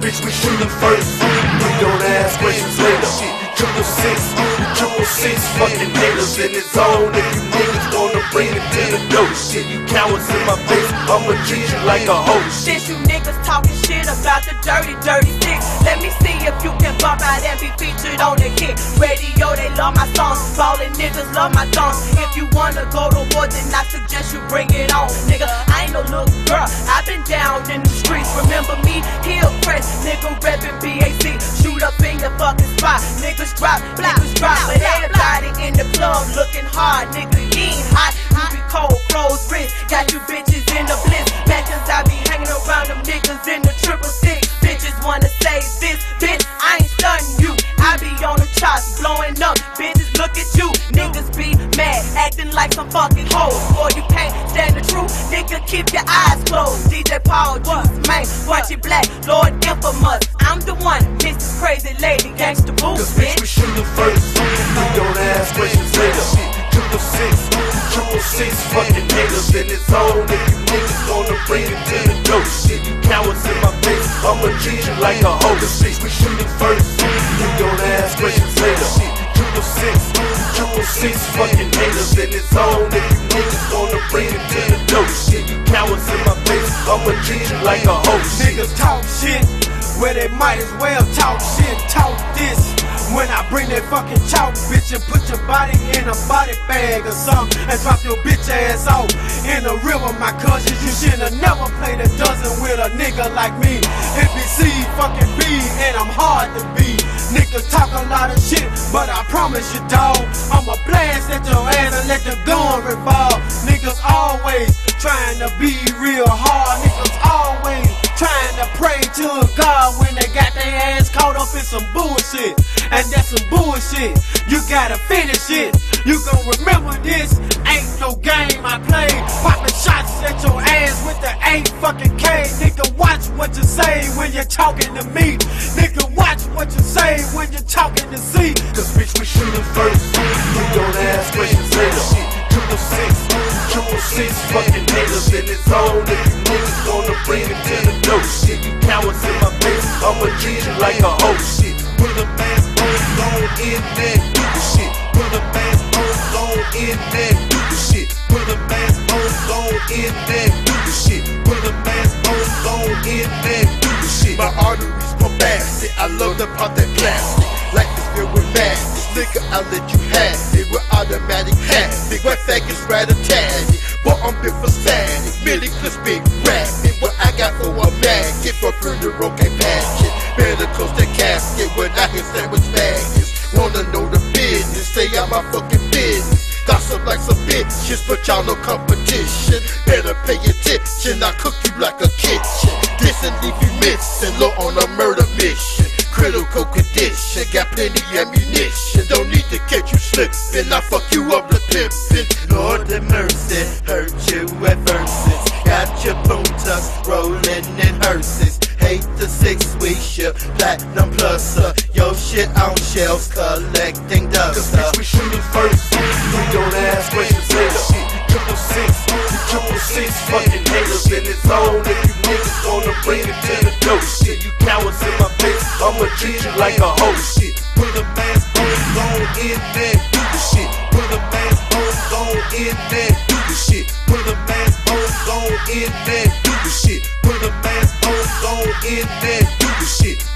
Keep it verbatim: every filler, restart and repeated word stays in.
bitch, we shootin' first. We don't ask questions later. Triple six, triple six, fucking haters in the zone. If you niggas wanna bring it to the dope shit, you cowards in my face, I'ma treat you like a hoe. Shit, you niggas talking shit about the dirty, dirty six. Let me see if you can bump out and be featured on the hit radio. They love my songs, ballin' niggas love my songs. If you wanna go to war, then I suggest you bring it on, nigga. I ain't no little girl, I've been down in the streets. Remember me, Hill Press, nigga reppin' B A C. Shoot up in your fucking spot, niggas drop, niggas drop. But everybody in the club looking hard, nigga, you ain't hot. You be cold, closed wrist, got you bitches in the bliss. Matches I be hanging around them niggas in the triple six. Bitches wanna say this, bitch, I ain't stunning you. I be on the charts, blowing up, bitches look at you. Niggas be mad, acting like some fucking hoes. Boy, you can't stand the truth, nigga, keep your eyes closed. D J Paul Juice, man, Punchy Black, Lord Infamous. I'm the one, Missus Crazy Lady, Gangsta Boo, Cause bitch, we shootin' first, we don't ask questions later. Triple six, triple six, fucking haters in the zone. If you niggas wanna bring it to the dope shit, you cowards in my face, I'ma treat you like a hoe. Cause bitch, we shootin' first, we don't ask questions later. Triple six, triple six, fucking haters in the zone. If you niggas wanna bring it to the dope shit, you cowards in my face, I'ma treat you like a hoe. Niggas talk shit, where they might as well talk shit, talk this. When I bring that fucking chalk, bitch, and put your body in a body bag or something, and drop your bitch ass off in the river, my cousins. You should've never played a dozen with a nigga like me. N B C fucking B, and I'm hard to beat. Niggas talk a lot of shit, but I promise you, dawg, I'ma blast at your ass and let the gun revolve. Niggas always trying to be real hard. Niggas always trying to pray to a God when they got their ass caught up in some bullshit. And that's some bullshit, you gotta finish it. You gon' remember this, ain't no game I play. Poppin' shots at your ass with the eight fucking K. Nigga, watch what you say when you're talking to me. Nigga, watch what you say when you're talking to C. Cause bitch, we shootin' first, we don't ask questions later. Triple six, triple six, fucking haters in the zone. If you niggas wanna bring it to the dope shit, you cowards in my face, I'ma treat you like a hoe. Shit, put a mask on, go in there, do the shit. Put a mask on, go in there, do the shit. Put a mask on, go in there, do the shit. Put a mask on, go in there, do the shit. My arteries bombastic, I love the part that plastic, like it's filled with madness. Nigga, I'll let you have it with automatic habit. Wet faggots rat-a-tatty, but I'm built for static. Millie clips big rapid, what I got for a maggot, for funeral can't patch it. Better close the casket when I hear sandwich baggage. Wanna know the business, say I'm my fucking business. Gossip like some bitches, but y'all no competition. Better pay attention, I cook you like a kitchen. This and leave you missing, low on a murder mission. Critical condition, got plenty ammunition. Don't need to catch you slipping, I fuck you up the pimpin'. Lord have mercy, hurt you at verses. Got your boom tucks rollin' in hearses. Hate the six week ship, platinum pluser. Yo shit on shelves, collecting dust. Cause bitch, we shootin' first, we don't ask questions later. Triple six, triple six, fucking haters in the zone. If you niggas wanna bring it to the dope shit, you cowards in my face, I'ma treat you like a hoe. Shit, put a mask on, go in there, do the shit. Put a mask on, go in there, do the shit. Put a mask on, go in there, do the shit. Put a mask on, go in there, do the shit.